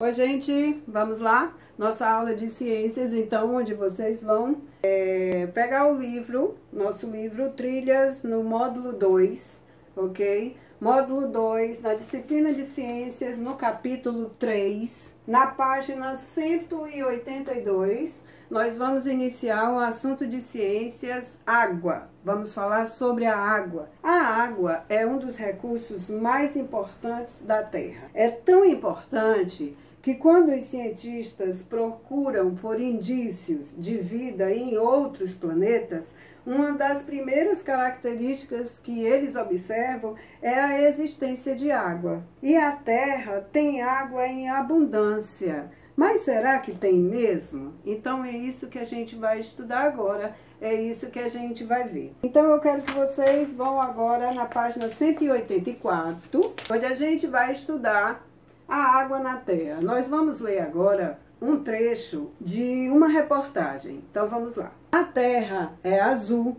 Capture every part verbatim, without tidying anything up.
Oi, gente, vamos lá? Nossa aula de ciências, então, onde vocês vão é, pegar o livro, nosso livro Trilhas no módulo dois, ok? Módulo dois, na disciplina de ciências, no capítulo três, na página cento e oitenta e dois, nós vamos iniciar um assunto de ciências, água. Vamos falar sobre a água. A água é um dos recursos mais importantes da Terra. É tão importante que quando os cientistas procuram por indícios de vida em outros planetas, uma das primeiras características que eles observam é a existência de água. E a Terra tem água em abundância. Mas será que tem mesmo? Então é isso que a gente vai estudar agora, é isso que a gente vai ver. Então eu quero que vocês vão agora na página cento e oitenta e quatro, onde a gente vai estudar a água na Terra. Nós vamos ler agora um trecho de uma reportagem. Então vamos lá. A Terra é azul,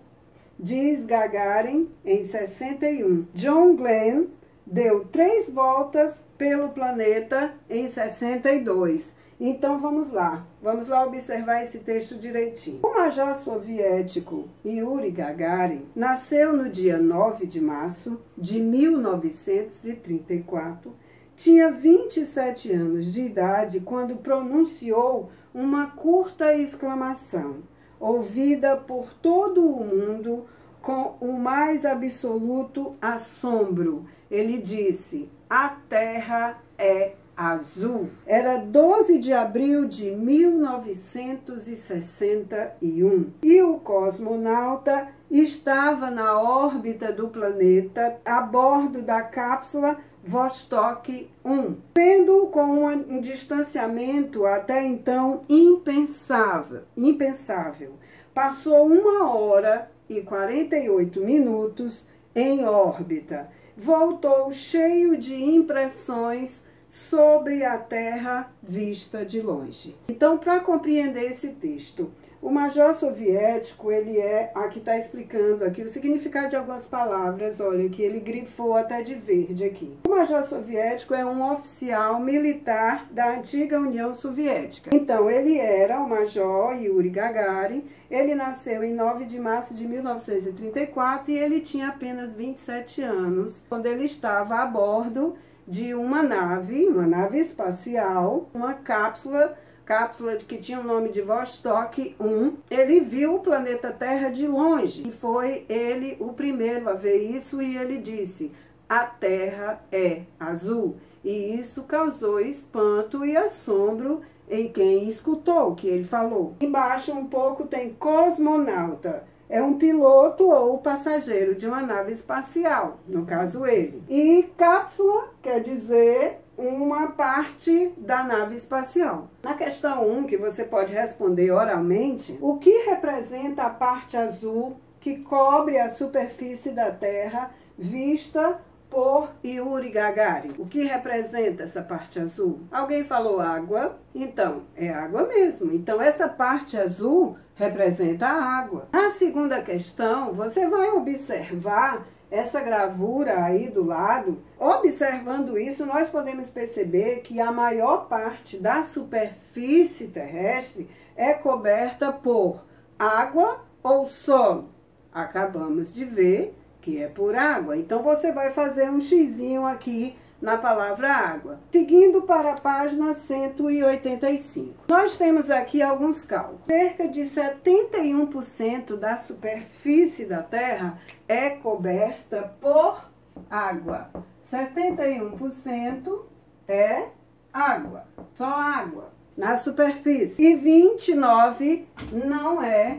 diz Gagarin em sessenta e um. John Glenn deu três voltas pelo planeta em sessenta e dois. Então vamos lá, vamos lá observar esse texto direitinho. O major soviético Yuri Gagarin nasceu no dia nove de março de mil novecentos e trinta e quatro. Tinha vinte e sete anos de idade quando pronunciou uma curta exclamação, ouvida por todo o mundo com o mais absoluto assombro. Ele disse: "A Terra é azul." Era doze de abril de mil novecentos e sessenta e um e o cosmonauta estava na órbita do planeta a bordo da cápsula Vostok um, vendo com um distanciamento até então impensável, impensável. Passou uma hora e quarenta e oito minutos em órbita. Voltou cheio de impressões sobre a Terra vista de longe. Então, para compreender esse texto, o major soviético, ele é, aqui está explicando aqui o significado de algumas palavras, olha, que ele grifou até de verde aqui. O major soviético é um oficial militar da antiga União Soviética. Então, ele era o major Yuri Gagarin, ele nasceu em nove de março de mil novecentos e trinta e quatro e ele tinha apenas vinte e sete anos, quando ele estava a bordo de uma nave, uma nave espacial, uma cápsula, cápsula que tinha o nome de Vostok um. Ele viu o planeta Terra de longe e foi ele o primeiro a ver isso e ele disse: "A Terra é azul." E isso causou espanto e assombro em quem escutou o que ele falou. Embaixo um pouco tem cosmonauta. É um piloto ou passageiro de uma nave espacial, no caso ele. E cápsula quer dizer uma parte da nave espacial. Na questão um, que você pode responder oralmente, o que representa a parte azul que cobre a superfície da Terra vista por Yuri Gagarin? O que representa essa parte azul? Alguém falou água? Então, é água mesmo. Então, essa parte azul representa a água. Na segunda questão, você vai observar essa gravura aí do lado. Observando isso, nós podemos perceber que a maior parte da superfície terrestre é coberta por água ou solo. Acabamos de ver que é por água. Então, você vai fazer um xizinho aqui na palavra água. Seguindo para a página cento e oitenta e cinco. Nós temos aqui alguns cálculos. Cerca de setenta e um por cento da superfície da Terra é coberta por água. setenta e um por cento é água, só água na superfície. E vinte e nove por cento não é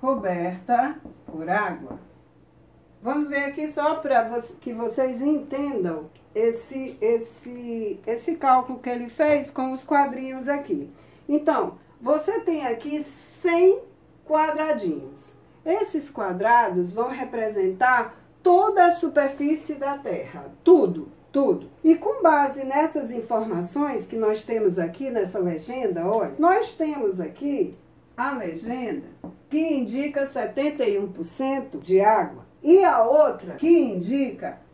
coberta por água. Vamos ver aqui só para que vocês entendam esse, esse, esse cálculo que ele fez com os quadrinhos aqui. Então, você tem aqui cem quadradinhos. Esses quadrados vão representar toda a superfície da Terra, tudo, tudo. E com base nessas informações que nós temos aqui nessa legenda, olha, nós temos aqui a legenda que indica setenta e um por cento de água. E a outra que indica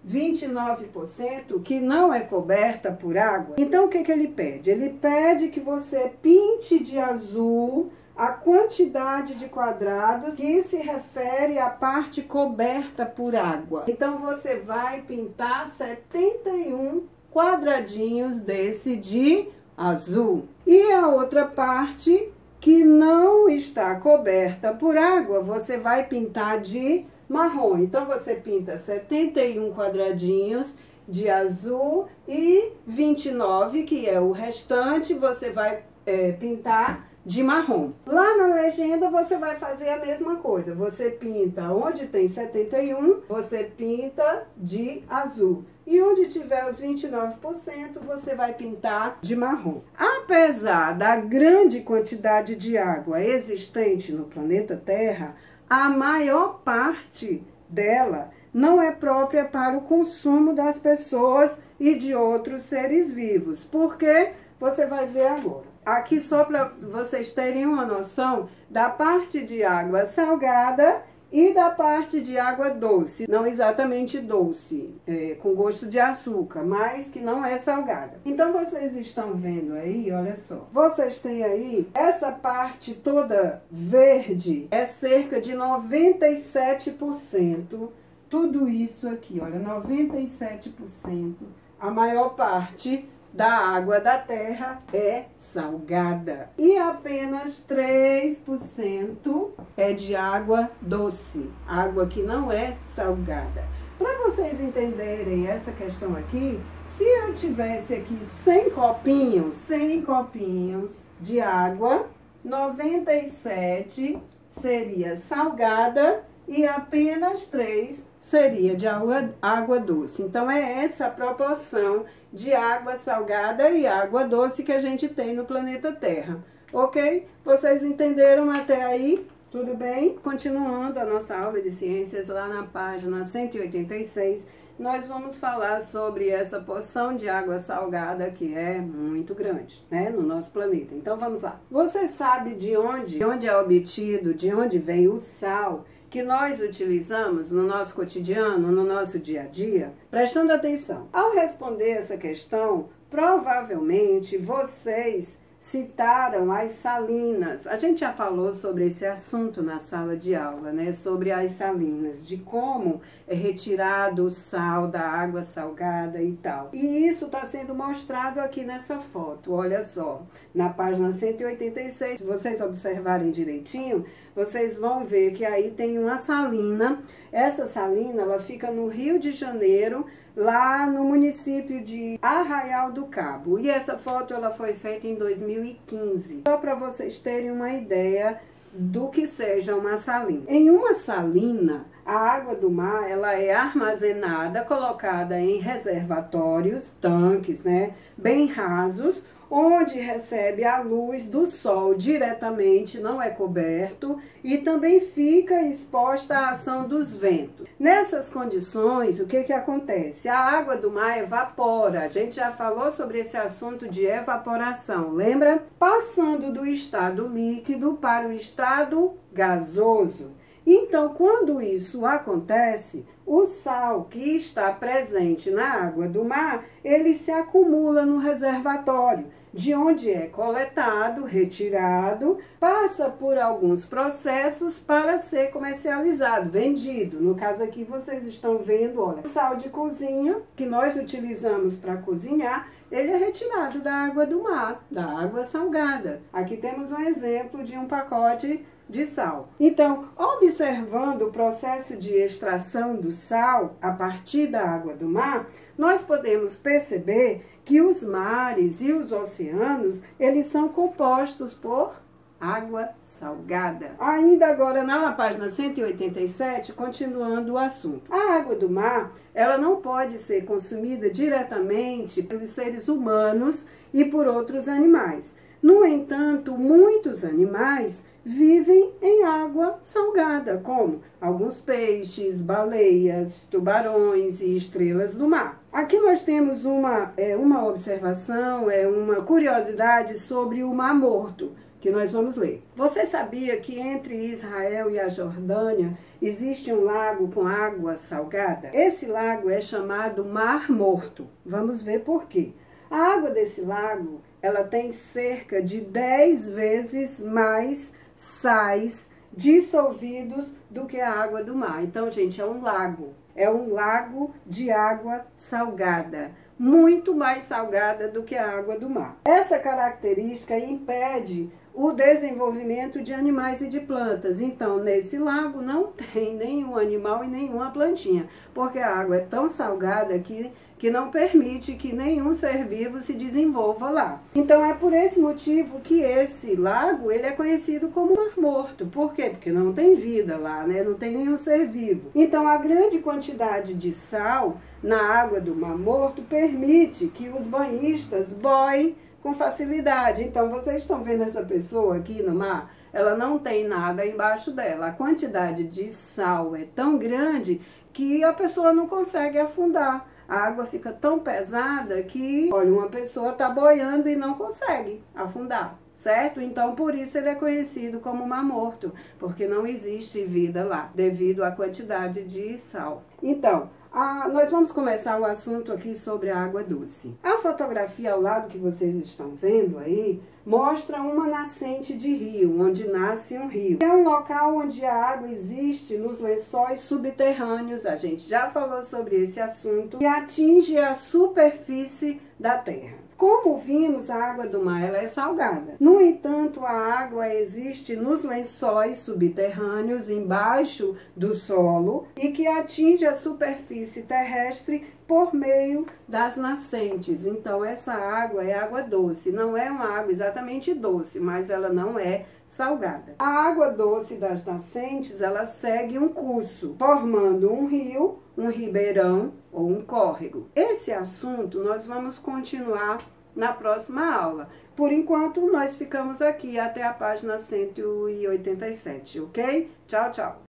vinte e nove por cento que não é coberta por água. Então, o que que ele pede? Ele pede que você pinte de azul a quantidade de quadrados que se refere à parte coberta por água. Então, você vai pintar setenta e um quadradinhos desse de azul. E a outra parte que não está coberta por água, você vai pintar de marrom. Então, você pinta setenta e um quadradinhos de azul e vinte e nove, que é o restante, você vai é, pintar de marrom. Lá na legenda, você vai fazer a mesma coisa. Você pinta onde tem setenta e um, você pinta de azul. E onde tiver os vinte e nove por cento, você vai pintar de marrom. Apesar da grande quantidade de água existente no planeta Terra, a maior parte dela não é própria para o consumo das pessoas e de outros seres vivos. Porque você vai ver agora. Aqui só para vocês terem uma noção da parte de água salgada e da parte de água doce. Não exatamente doce, é, com gosto de açúcar, mas que não é salgada. Então, vocês estão vendo aí, olha só. Vocês têm aí, essa parte toda verde é cerca de noventa e sete por cento. Tudo isso aqui, olha, noventa e sete por cento. A maior parte da água da terra é salgada. E apenas três por cento é de água doce, água que não é salgada. Para vocês entenderem essa questão aqui, se eu tivesse aqui cem copinhos, cem copinhos de água, noventa e sete seria salgada e apenas três seria de água, água doce. Então, é essa a proporção de água salgada e água doce que a gente tem no planeta Terra. Ok? Vocês entenderam até aí? Tudo bem? Continuando a nossa aula de ciências, lá na página cento e oitenta e seis, nós vamos falar sobre essa porção de água salgada que é muito grande, né, no nosso planeta. Então, vamos lá. Você sabe de onde, de onde é obtido, de onde vem o sal que nós utilizamos no nosso cotidiano, no nosso dia a dia? Prestando atenção. Ao responder essa questão, provavelmente vocês citaram as salinas. A gente já falou sobre esse assunto na sala de aula, né? Sobre as salinas, de como é retirado o sal da água salgada e tal. E isso está sendo mostrado aqui nessa foto. Olha só, na página cento e oitenta e seis, se vocês observarem direitinho, vocês vão ver que aí tem uma salina. Essa salina, ela fica no Rio de Janeiro, lá no município de Arraial do Cabo. E essa foto ela foi feita em dois mil e quinze. Só para vocês terem uma ideia do que seja uma salina. Em uma salina, a água do mar ela é armazenada, colocada em reservatórios, tanques, né, bem rasos, onde recebe a luz do sol diretamente, não é coberto, e também fica exposta à ação dos ventos. Nessas condições, o que que acontece? A água do mar evapora. A gente já falou sobre esse assunto de evaporação, lembra? Passando do estado líquido para o estado gasoso. Então, quando isso acontece, o sal que está presente na água do mar, ele se acumula no reservatório, de onde é coletado, retirado, passa por alguns processos para ser comercializado, vendido. No caso aqui, vocês estão vendo, olha, o sal de cozinha, que nós utilizamos para cozinhar, ele é retirado da água do mar, da água salgada. Aqui temos um exemplo de um pacote de sal. Então, observando o processo de extração do sal a partir da água do mar, nós podemos perceber que os mares e os oceanos, eles são compostos por água salgada. Ainda agora na página cento e oitenta e sete, continuando o assunto. A água do mar, ela não pode ser consumida diretamente pelos seres humanos e por outros animais. No entanto, muitos animais vivem em água salgada, como alguns peixes, baleias, tubarões e estrelas do mar. Aqui nós temos uma, é, uma observação, é uma curiosidade sobre o Mar Morto, que nós vamos ler. Você sabia que entre Israel e a Jordânia existe um lago com água salgada? Esse lago é chamado Mar Morto. Vamos ver por quê. A água desse lago, ela tem cerca de dez vezes mais sais dissolvidos do que a água do mar. Então, gente, é um lago. É um lago de água salgada, muito mais salgada do que a água do mar. Essa característica impede o desenvolvimento de animais e de plantas. Então, nesse lago não tem nenhum animal e nenhuma plantinha, porque a água é tão salgada que, que não permite que nenhum ser vivo se desenvolva lá. Então, é por esse motivo que esse lago ele é conhecido como Mar Morto. Por quê? Porque não tem vida lá, né? Não tem nenhum ser vivo. Então, a grande quantidade de sal na água do Mar Morto permite que os banhistas boiem com facilidade. Então, vocês estão vendo essa pessoa aqui no mar? Ela não tem nada embaixo dela. A quantidade de sal é tão grande que a pessoa não consegue afundar. A água fica tão pesada que, olha, uma pessoa está boiando e não consegue afundar, certo? Então, por isso ele é conhecido como Mar Morto, porque não existe vida lá, devido à quantidade de sal. Então, Ah, nós vamos começar o assunto aqui sobre a água doce. A fotografia ao lado que vocês estão vendo aí mostra uma nascente de rio, onde nasce um rio. É um local onde a água existe nos lençóis subterrâneos, a gente já falou sobre esse assunto, e atinge a superfície da terra. Como vimos, a água do mar ela é salgada. No entanto, a água existe nos lençóis subterrâneos, embaixo do solo, e que atinge a superfície terrestre por meio das nascentes. Então, essa água é água doce. Não é uma água exatamente doce, mas ela não é salgada. A água doce das nascentes, ela segue um curso, formando um rio, um ribeirão ou um córrego. Esse assunto nós vamos continuar na próxima aula. Por enquanto, nós ficamos aqui até a página cento e oitenta e sete, ok? Tchau, tchau!